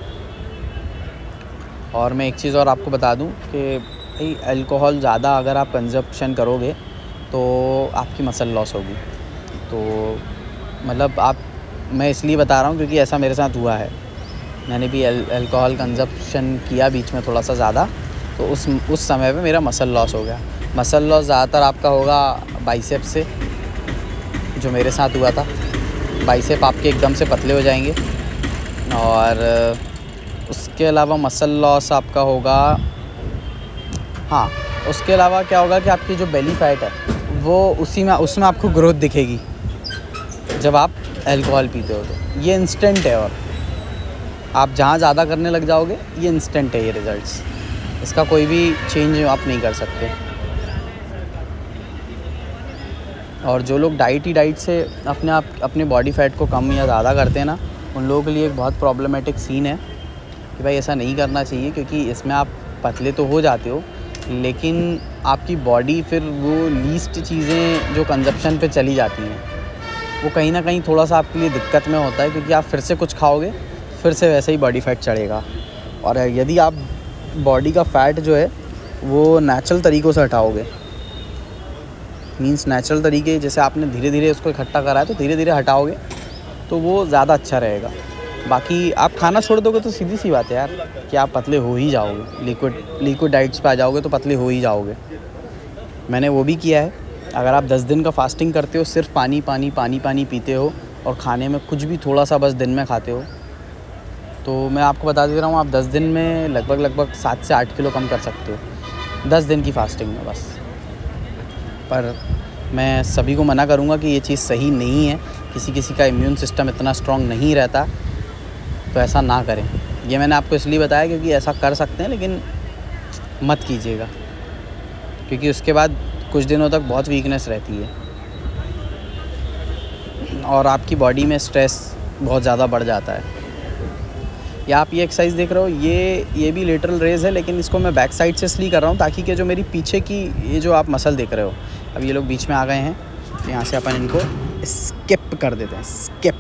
और मैं एक चीज़ और आपको बता दूं कि भाई अल्कोहल ज़्यादा अगर आप कंजप्शन करोगे तो आपकी मसल लॉस होगी। तो मतलब आप, मैं इसलिए बता रहा हूँ क्योंकि ऐसा मेरे साथ हुआ है। मैंने भी अल्कोहल कंजप्शन किया बीच में थोड़ा सा ज़्यादा, तो उस उस समय पे मेरा मसल लॉस हो गया। मसल लॉस ज़्यादातर आपका होगा बाइसेप से, जो मेरे साथ हुआ था। बाइसेप आपके एकदम से पतले हो जाएंगे। और उसके अलावा मसल लॉस आपका होगा, हाँ उसके अलावा क्या होगा कि आपकी जो बेली फैट है वो उसी में उसमें आपको ग्रोथ दिखेगी जब आप अल्कोहल पीते हो। तो ये इंस्टेंट है, और आप जहाँ ज़्यादा करने लग जाओगे ये इंस्टेंट है ये रिज़ल्ट्स, इसका कोई भी चेंज आप नहीं कर सकते। और जो लोग डाइट ही डाइट से अपने आप अपने बॉडी फैट को कम या ज़्यादा करते हैं ना, उन लोगों के लिए एक बहुत प्रॉब्लमेटिक सीन है कि भाई ऐसा नहीं करना चाहिए, क्योंकि इसमें आप पतले तो हो जाते हो लेकिन आपकी बॉडी फिर वो लीस्ट चीज़ें जो कंजप्शन पे चली जाती हैं, वो कहीं ना कहीं थोड़ा सा आपके लिए दिक्कत में होता है, क्योंकि आप फिर से कुछ खाओगे फिर से वैसे ही बॉडी फैट चढ़ेगा। और यदि आप बॉडी का फ़ैट जो है वो नेचुरल तरीक़ों से हटाओगे, मींस नेचुरल तरीके, जैसे आपने धीरे धीरे उसको इकट्ठा करा है तो धीरे धीरे हटाओगे तो वो ज़्यादा अच्छा रहेगा। बाकी आप खाना छोड़ दोगे तो सीधी सी बात है यार कि आप पतले हो ही जाओगे, लिक्विड लिक्विड डाइट्स पे आ जाओगे तो पतले हो ही जाओगे। मैंने वो भी किया है। अगर आप दस दिन का फास्टिंग करते हो, सिर्फ पानी पानी पानी पानी पीते हो और खाने में कुछ भी थोड़ा सा बस दिन में खाते हो, तो मैं आपको बता दे रहा हूँ आप दस दिन में लगभग लगभग सात से आठ किलो कम कर सकते हो, दस दिन की फास्टिंग में बस। पर मैं सभी को मना करूँगा कि ये चीज़ सही नहीं है। किसी किसी का इम्यून सिस्टम इतना स्ट्रॉन्ग नहीं रहता, तो ऐसा ना करें। ये मैंने आपको इसलिए बताया क्योंकि ऐसा कर सकते हैं, लेकिन मत कीजिएगा, क्योंकि उसके बाद कुछ दिनों तक बहुत वीकनेस रहती है और आपकी बॉडी में स्ट्रेस बहुत ज़्यादा बढ़ जाता है। या आप ये एक्सरसाइज देख रहे हो, ये ये भी लेटरल रेज है, लेकिन इसको मैं बैक साइड से इसलिए कर रहा हूँ ताकि कि जो मेरी पीछे की ये जो आप मसल देख रहे हो, अब ये लोग बीच में आ गए हैं, तो यहाँ से अपन इनको स्किप कर देते हैं। स्किप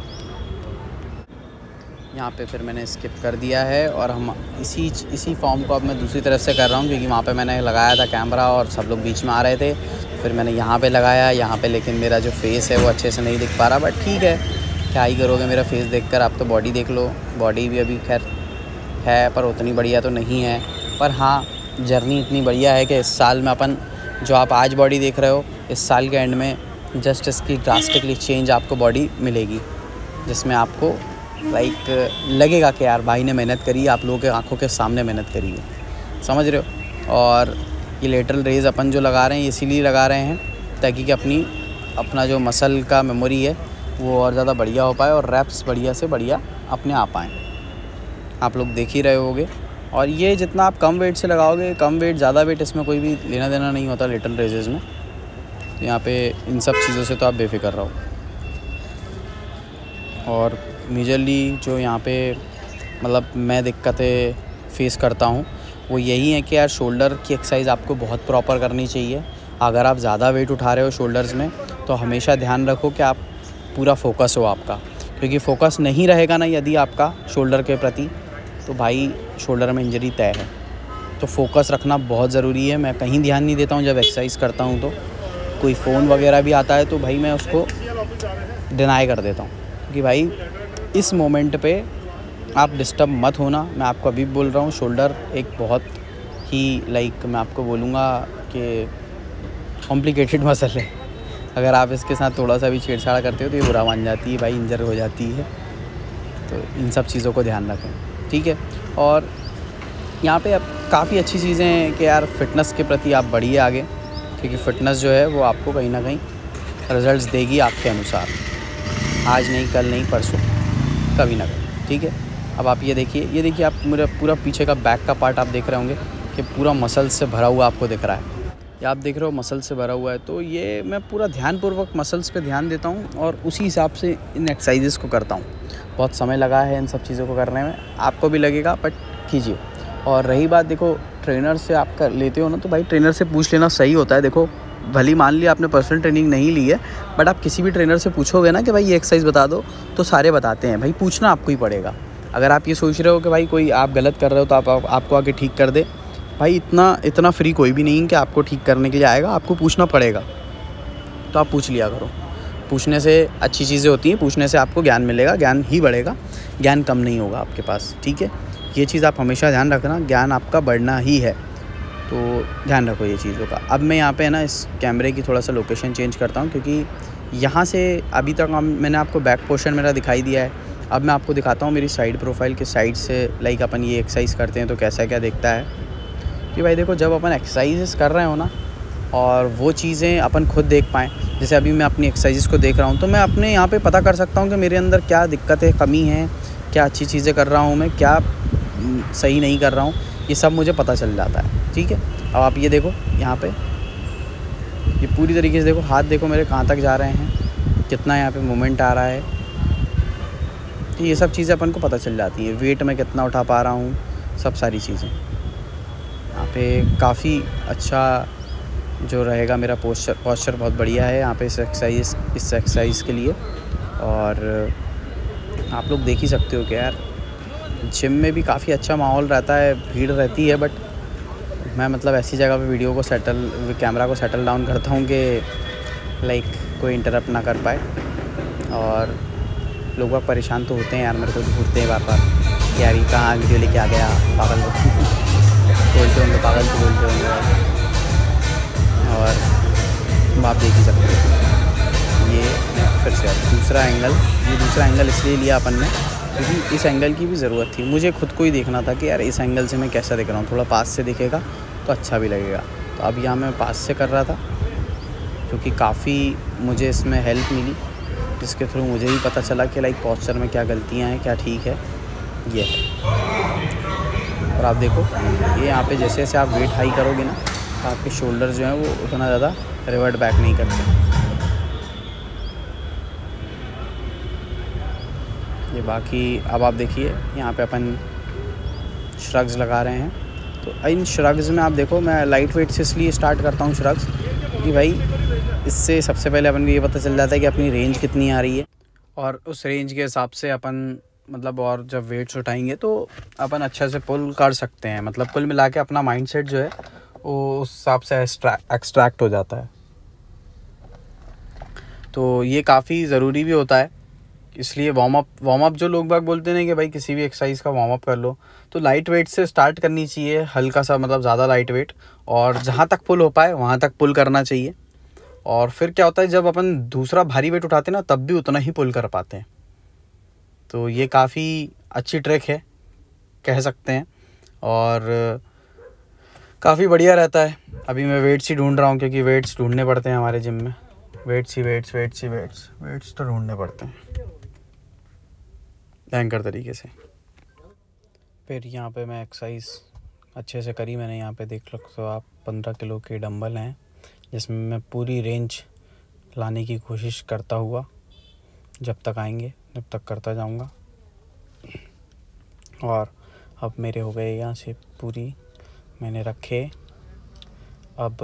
यहाँ पे फिर मैंने स्किप कर दिया है, और हम इसी इसी फॉर्म को अब मैं दूसरी तरफ से कर रहा हूँ, क्योंकि वहाँ पे मैंने लगाया था कैमरा और सब लोग बीच में आ रहे थे। फिर मैंने यहाँ पे लगाया यहाँ पे, लेकिन मेरा जो फेस है वो अच्छे से नहीं दिख पा रहा, बट ठीक है, क्या ही करोगे मेरा फेस देखकर। आप तो बॉडी देख लो, बॉडी भी अभी खैर है पर उतनी बढ़िया तो नहीं है, पर हाँ जर्नी इतनी बढ़िया है कि इस साल में अपन जो आप आज बॉडी देख रहे हो, इस साल के एंड में जस्ट इसकी ड्रास्टिकली चेंज आपको बॉडी मिलेगी, जिसमें आपको लाइक लगेगा कि यार भाई ने मेहनत करी, आप लोगों के आंखों के सामने मेहनत करी है, समझ रहे हो। और ये लेटरल रेज अपन जो लगा रहे हैं इसीलिए लगा रहे हैं ताकि कि अपनी अपना जो मसल का मेमोरी है वो और ज़्यादा बढ़िया हो पाए और रैप्स बढ़िया से बढ़िया अपने आ पाएँ। आप लोग देख ही रहे होगे और ये जितना आप कम वेट से लगाओगे, कम वेट ज़्यादा वेट, इसमें कोई भी लेना देना नहीं होता लिटिल रेजेस में। तो यहाँ पे इन सब चीज़ों से तो आप बेफिक्र रहो। और मेजरली जो यहाँ पे मतलब मैं दिक्कतें फेस करता हूँ वो यही है कि यार शोल्डर की एक्सरसाइज आपको बहुत प्रॉपर करनी चाहिए। अगर आप ज़्यादा वेट उठा रहे हो शोल्डर्स में तो हमेशा ध्यान रखो कि आप पूरा फोकस हो आपका, क्योंकि फोकस नहीं रहेगा ना यदि आपका शोल्डर के प्रति, तो भाई शोल्डर में इंजरी तय है। तो फोकस रखना बहुत ज़रूरी है। मैं कहीं ध्यान नहीं देता हूँ जब एक्सरसाइज करता हूँ, तो कोई फ़ोन वगैरह भी आता है तो भाई मैं उसको डिनाई कर देता हूँ, क्योंकि भाई इस मोमेंट पे आप डिस्टर्ब मत होना। मैं आपको अभी बोल रहा हूँ, शोल्डर एक बहुत ही लाइक मैं आपको बोलूँगा कि कॉम्प्लिकेटेड मसल है। अगर आप इसके साथ थोड़ा सा भी छेड़छाड़ करते हो तो ये बुरा मान जाती है भाई, इंजर हो जाती है। तो इन सब चीज़ों को ध्यान रखें, ठीक है। और यहाँ पे अब काफ़ी अच्छी चीज़ें हैं कि यार फिटनेस के प्रति आप बढ़िए आगे, क्योंकि फ़िटनेस जो है वो आपको कहीं ना कहीं रिजल्ट्स देगी आपके अनुसार। आज नहीं, कल नहीं, परसों, कभी ना कभी, ठीक है। अब आप ये देखिए, ये देखिए आप मेरा पूरा पीछे का बैक का पार्ट आप देख रहे होंगे कि पूरा मसल से भरा हुआ आपको दिख रहा है। ये आप देख रहे हो मसल से भरा हुआ है। तो ये मैं पूरा ध्यानपूर्वक मसल्स पे ध्यान देता हूँ और उसी हिसाब से इन एक्सरसाइजेस को करता हूँ। बहुत समय लगा है इन सब चीज़ों को करने में, आपको भी लगेगा, बट कीजिए। और रही बात, देखो ट्रेनर से आप कर लेते हो ना, तो भाई ट्रेनर से पूछ लेना सही होता है। देखो भली मान लिया आपने पर्सनल ट्रेनिंग नहीं ली है, बट आप किसी भी ट्रेनर से पूछोगे ना कि भाई ये एक्सरसाइज बता दो, तो सारे बताते हैं। भाई पूछना आपको ही पड़ेगा। अगर आप ये सोच रहे हो कि भाई कोई आप गलत कर रहे हो तो आप, आप आपको आके ठीक कर दे, भाई इतना इतना फ्री कोई भी नहीं है कि आपको ठीक करने के लिए आएगा। आपको पूछना पड़ेगा, तो आप पूछ लिया करो। पूछने से अच्छी चीज़ें होती हैं, पूछने से आपको ज्ञान मिलेगा, ज्ञान ही बढ़ेगा, ज्ञान कम नहीं होगा आपके पास, ठीक है। ये चीज़ आप हमेशा ध्यान रखना, ज्ञान आपका बढ़ना ही है, तो ध्यान रखो ये चीज़ों का। अब मैं यहाँ पे ना इस कैमरे की थोड़ा सा लोकेशन चेंज करता हूँ, क्योंकि यहाँ से अभी तक हम मैंने आपको बैक पोर्शन मेरा दिखाई दिया है। अब मैं आपको दिखाता हूँ मेरी साइड प्रोफाइल के साइड से, लाइक अपन ये एक्सरसाइज करते हैं तो कैसा क्या दिखता है। कि भाई देखो, जब अपन एक्सरसाइजेस कर रहे हो ना और वो चीज़ें अपन खुद देख पाएँ, जैसे अभी मैं अपनी एक्सरसाइजेस को देख रहा हूँ, तो मैं अपने यहाँ पे पता कर सकता हूँ कि मेरे अंदर क्या दिक्कत है, कमी है, क्या अच्छी चीज़ें कर रहा हूँ मैं, क्या सही नहीं कर रहा हूँ, ये सब मुझे पता चल जाता है, ठीक है। अब आप ये देखो, यहाँ पे ये पूरी तरीके से देखो, हाथ देखो मेरे कहाँ तक जा रहे हैं, कितना यहाँ पे मूवमेंट आ रहा है। तो ये सब चीज़ें अपन को पता चल जाती हैं। वेट मैं कितना उठा पा रहा हूँ, सब सारी चीज़ें यहाँ पे काफ़ी अच्छा जो रहेगा। मेरा पोस्चर पोस्चर बहुत बढ़िया है यहाँ पे इस एक्सरसाइज इस एक्सरसाइज के लिए। और आप लोग देख ही सकते हो कि यार जिम में भी काफ़ी अच्छा माहौल रहता है, भीड़ रहती है, बट मैं मतलब ऐसी जगह पे वीडियो को सेटल कैमरा को सेटल डाउन करता हूँ कि लाइक कोई इंटरप्ट ना कर पाए। और लोग बाग परेशान तो होते हैं यार, मेरे को घूरते हैं बार बार कि यार ये कहाँ वीडियो लेके आ गया, पागल बोलते होंगे, पागल तो बोलते होंगे। और आप देख ही सकते हो, ये फिर से दूसरा एंगल, ये दूसरा एंगल इसलिए लिया अपन ने क्योंकि इस एंगल की भी ज़रूरत थी। मुझे खुद को ही देखना था कि यार इस एंगल से मैं कैसा दिख रहा हूँ, थोड़ा पास से दिखेगा तो अच्छा भी लगेगा। तो अब यहाँ मैं पास से कर रहा था, क्योंकि काफ़ी मुझे इसमें हेल्प मिली, जिसके थ्रू मुझे भी पता चला कि लाइक पोस्चर में क्या गलतियाँ हैं, क्या ठीक है, ये है। और आप देखो ये यहाँ पे जैसे जैसे आप वेट हाई करोगे ना, तो आपके शोल्डर जो हैं वो उतना ज़्यादा रिवर्ट बैक नहीं करते। ये बाकी अब आप देखिए यहाँ पे अपन श्रग्स लगा रहे हैं। तो इन श्रग्स में आप देखो, मैं लाइट वेट से इसलिए स्टार्ट करता हूँ श्रग्स कि भाई इससे सबसे पहले अपन को ये पता चल जाता है कि अपनी रेंज कितनी आ रही है, और उस रेंज के हिसाब से अपन मतलब और जब वेट्स उठाएंगे तो अपन अच्छे से पुल कर सकते हैं। मतलब कुल मिला के अपना माइंडसेट जो है वो उस हिसाब से एक्सट्रैक्ट हो जाता है। तो ये काफ़ी ज़रूरी भी होता है, इसलिए वार्म अप वार्म अप जो लोग बाग बोलते हैं कि भाई किसी भी एक्सरसाइज का वार्म अप कर लो, तो लाइट वेट से स्टार्ट करनी चाहिए, हल्का सा, मतलब ज़्यादा लाइट वेट, और जहाँ तक पुल हो पाए वहाँ तक पुल करना चाहिए। और फिर क्या होता है, जब अपन दूसरा भारी वेट उठाते हैं ना, तब भी उतना ही पुल कर पाते हैं। तो ये काफ़ी अच्छी ट्रिक है कह सकते हैं, और काफ़ी बढ़िया रहता है। अभी मैं वेट्स ही ढूंढ रहा हूँ, क्योंकि वेट्स ढूंढने पड़ते हैं हमारे जिम में, वेट्स ही वेट्स वेट्स ही वेट्स वेट्स तो ढूंढने पड़ते हैं भयंकर तरीके से। फिर यहाँ पे मैं एक्सरसाइज अच्छे से करी मैंने। यहाँ पे देख सकते हो आप, पंद्रह किलो के डंबल हैं जिसमें मैं पूरी रेंज लाने की कोशिश करता हुआ जब तक आएंगे जब तक करता जाऊंगा। और अब मेरे हो गए यहाँ से पूरी, मैंने रखे। अब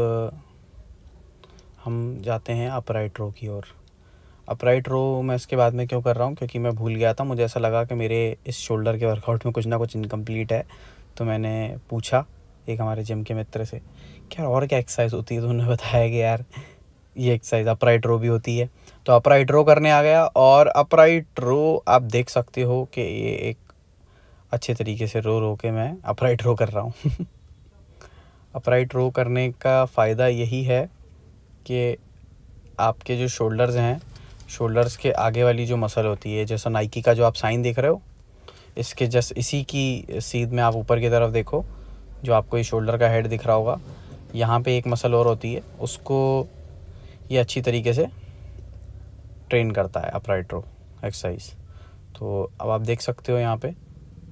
हम जाते हैं अपराइट रो की ओर। अपराइट रो मैं इसके बाद में क्यों कर रहा हूँ, क्योंकि मैं भूल गया था। मुझे ऐसा लगा कि मेरे इस शोल्डर के वर्कआउट में कुछ ना कुछ इनकम्प्लीट है, तो मैंने पूछा एक हमारे जिम के मित्र से कि यार और क्या एक्सरसाइज होती है, तो उन्होंने बताया कि यार ये एक्सरसाइज अपराइट रो भी होती है। तो अपराइट रो करने आ गया। और अपराइट रो आप देख सकते हो कि ये एक अच्छे तरीके से रो रो के मैं अपराइट रो कर रहा हूँ। अपराइट रो करने का फ़ायदा यही है कि आपके जो शोल्डर्स हैं, शोल्डर्स के आगे वाली जो मसल होती है, जैसा नाइकी का जो आप साइन देख रहे हो, इसके जस्ट इसी की सीध में आप ऊपर की तरफ देखो, जो आपको ये शोल्डर का हेड दिख रहा होगा, यहाँ पे एक मसल और होती है, उसको ये अच्छी तरीके से ट्रेन करता है अपराइट रो एक्सरसाइज। तो अब आप देख सकते हो यहाँ पे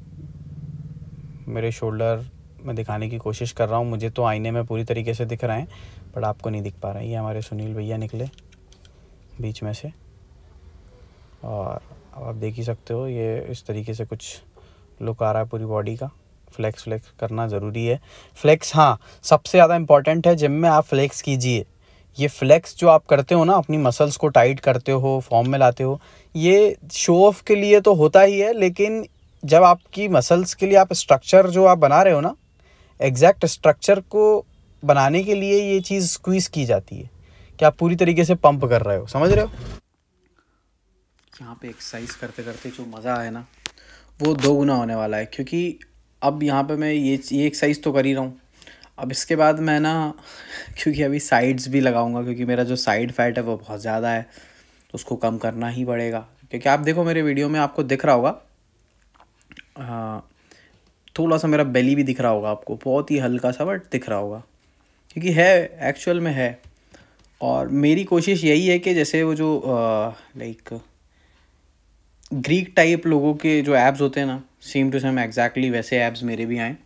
मेरे शोल्डर मैं दिखाने की कोशिश कर रहा हूँ। मुझे तो आईने में पूरी तरीके से दिख रहे हैं, बट आपको नहीं दिख पा रहे हैं। ये हमारे सुनील भैया निकले बीच में से, और अब आप देख ही सकते हो ये इस तरीके से कुछ लुक आ रहा है पूरी बॉडी का। फ्लेक्स फ्लेक्स करना ज़रूरी है। फ्लेक्स हाँ सबसे ज़्यादा इम्पॉर्टेंट है। जिम में आप फ्लेक्स कीजिए। ये फ्लेक्स जो आप करते हो ना, अपनी मसल्स को टाइट करते हो, फॉर्म में लाते हो, ये शो ऑफ के लिए तो होता ही है, लेकिन जब आपकी मसल्स के लिए आप स्ट्रक्चर जो आप बना रहे हो ना, एग्जैक्ट स्ट्रक्चर को बनाने के लिए ये चीज़ स्क्वीज़ की जाती है कि आप पूरी तरीके से पंप कर रहे हो, समझ रहे हो। यहाँ पे एक्सरसाइज करते करते जो मज़ा है ना, वो दो गुना होने वाला है, क्योंकि अब यहाँ पे मैं ये ये एक्सरसाइज तो कर ही रहा हूँ। अब इसके बाद मैं ना, क्योंकि अभी साइड्स भी लगाऊंगा, क्योंकि मेरा जो साइड फैट है वो बहुत ज़्यादा है, तो उसको कम करना ही पड़ेगा। क्योंकि आप देखो मेरे वीडियो में आपको दिख रहा होगा, हाँ थोड़ा सा मेरा बेली भी दिख रहा होगा आपको, बहुत ही हल्का सा, बट दिख रहा होगा, क्योंकि है एक्चुअल में है। और मेरी कोशिश यही है कि जैसे वो जो लाइक ग्रीक टाइप लोगों के जो एब्स होते हैं ना, सेम टू सेम एग्जैक्टली वैसे एब्स मेरे भी आए,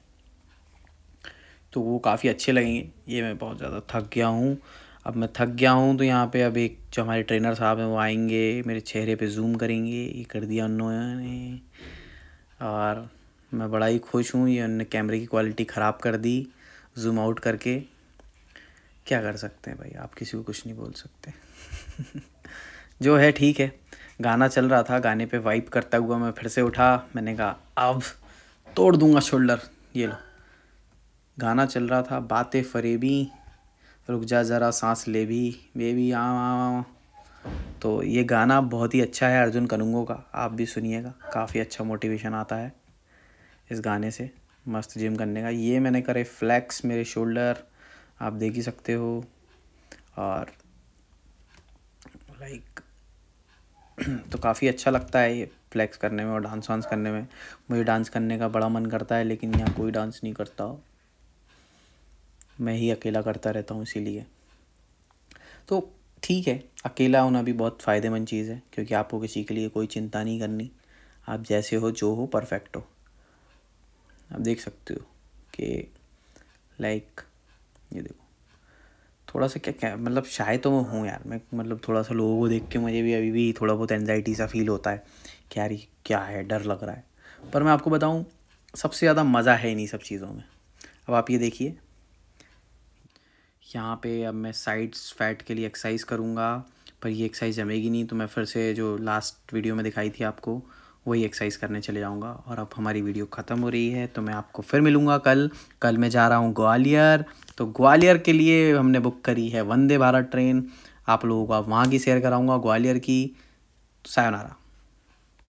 तो वो काफ़ी अच्छे लगेंगे। ये मैं बहुत ज़्यादा थक गया हूँ। अब मैं थक गया हूँ तो यहाँ पे अब एक जो हमारे ट्रेनर साहब हैं वो आएंगे, मेरे चेहरे पे जूम करेंगे। ये कर दिया उन्होंने, और मैं बड़ा ही खुश हूँ। ये उन्होंने कैमरे की क्वालिटी ख़राब कर दी जूम आउट करके। क्या कर सकते हैं भाई, आप किसी को कुछ नहीं बोल सकते। जो है ठीक है। गाना चल रहा था, गाने पे वाइब करता हुआ मैं फिर से उठा। मैंने कहा अब तोड़ दूंगा शोल्डर। ये लो, गाना चल रहा था, बातें फरेबी, रुक जा ज़रा सांस ले भी बेबी आ, आ, आ। तो ये गाना बहुत ही अच्छा है अर्जुन कनुंगो का, आप भी सुनिएगा। काफ़ी अच्छा मोटिवेशन आता है इस गाने से, मस्त जिम करने का। ये मैंने करे फ्लैक्स मेरे शोल्डर, आप देख ही सकते हो। और लाइक तो काफ़ी अच्छा लगता है ये फ्लैक्स करने में और डांस वांस करने में। मुझे डांस करने का बड़ा मन करता है, लेकिन यहाँ कोई डांस नहीं करता, मैं ही अकेला करता रहता हूँ, इसीलिए। तो ठीक है, अकेला होना भी बहुत फ़ायदेमंद चीज़ है, क्योंकि आपको किसी के लिए कोई चिंता नहीं करनी। आप जैसे हो, जो हो, परफेक्ट हो। आप देख सकते हो कि लाइक ये देखो, थोड़ा सा क्या क्या मतलब शायद तो मैं हूँ यार, मैं मतलब थोड़ा सा लोगों को देख के मुझे भी अभी भी थोड़ा बहुत एंजाइटी सा फील होता है कि यार ये क्या है, डर लग रहा है। पर मैं आपको बताऊँ, सबसे ज़्यादा मज़ा है इन्हीं सब चीज़ों में। अब आप ये देखिए, यहाँ पे अब मैं साइड्स फैट के लिए एक्सरसाइज करूँगा, पर ये एक्सरसाइज जमेगी नहीं, तो मैं फिर से जो लास्ट वीडियो में दिखाई थी आपको, वही एक्सरसाइज करने चले जाऊँगा। और अब हमारी वीडियो ख़त्म हो रही है, तो मैं आपको फिर मिलूँगा कल। कल मैं जा रहा हूँ ग्वालियर, तो ग्वालियर के लिए हमने बुक करी है वंदे भारत ट्रेन। आप लोगों को आप वहाँ की शेयर कराऊँगा, ग्वालियर की। सायोनारा।